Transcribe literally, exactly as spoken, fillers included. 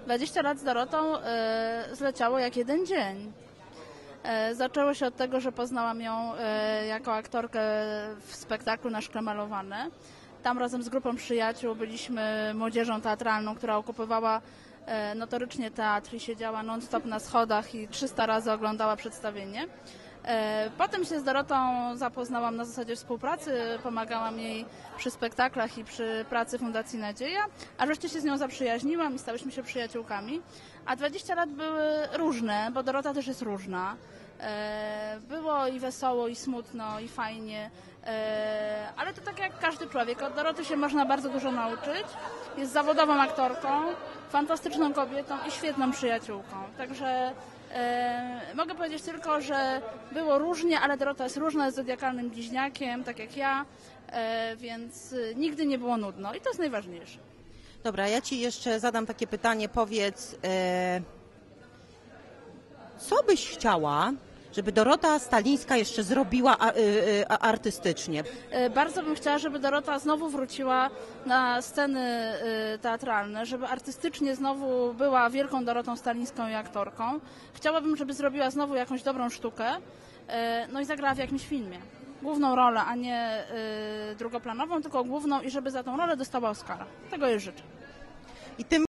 dwadzieścia lat z Dorotą e, zleciało jak jeden dzień. E, zaczęło się od tego, że poznałam ją e, jako aktorkę w spektaklu Na szkle malowane. Tam razem z grupą przyjaciół byliśmy młodzieżą teatralną, która okupowała e, notorycznie teatr i siedziała non-stop na schodach i trzysta razy oglądała przedstawienie. Potem się z Dorotą zapoznałam na zasadzie współpracy, pomagałam jej przy spektaklach i przy pracy Fundacji Nadzieja, a wreszcie się z nią zaprzyjaźniłam i stałyśmy się przyjaciółkami. A dwadzieścia lat były różne, bo Dorota też jest różna. Było i wesoło, i smutno, i fajnie, ale to tak jak każdy człowiek. Od Doroty się można bardzo dużo nauczyć. Jest zawodową aktorką, fantastyczną kobietą i świetną przyjaciółką. Także e, mogę powiedzieć tylko, że było różnie, ale Dorota jest różna, jest zodiakalnym bliźniakiem, tak jak ja, e, więc nigdy nie było nudno i to jest najważniejsze. Dobra, ja Ci jeszcze zadam takie pytanie. Powiedz, e, co byś chciała, żeby Dorota Stalińska jeszcze zrobiła a, y, a, artystycznie? Bardzo bym chciała, żeby Dorota znowu wróciła na sceny teatralne, żeby artystycznie znowu była wielką Dorotą Stalińską i aktorką. Chciałabym, żeby zrobiła znowu jakąś dobrą sztukę, no i zagrała w jakimś filmie. Główną rolę, a nie drugoplanową, tylko główną i żeby za tą rolę dostała Oscara. Tego jej życzę. I tym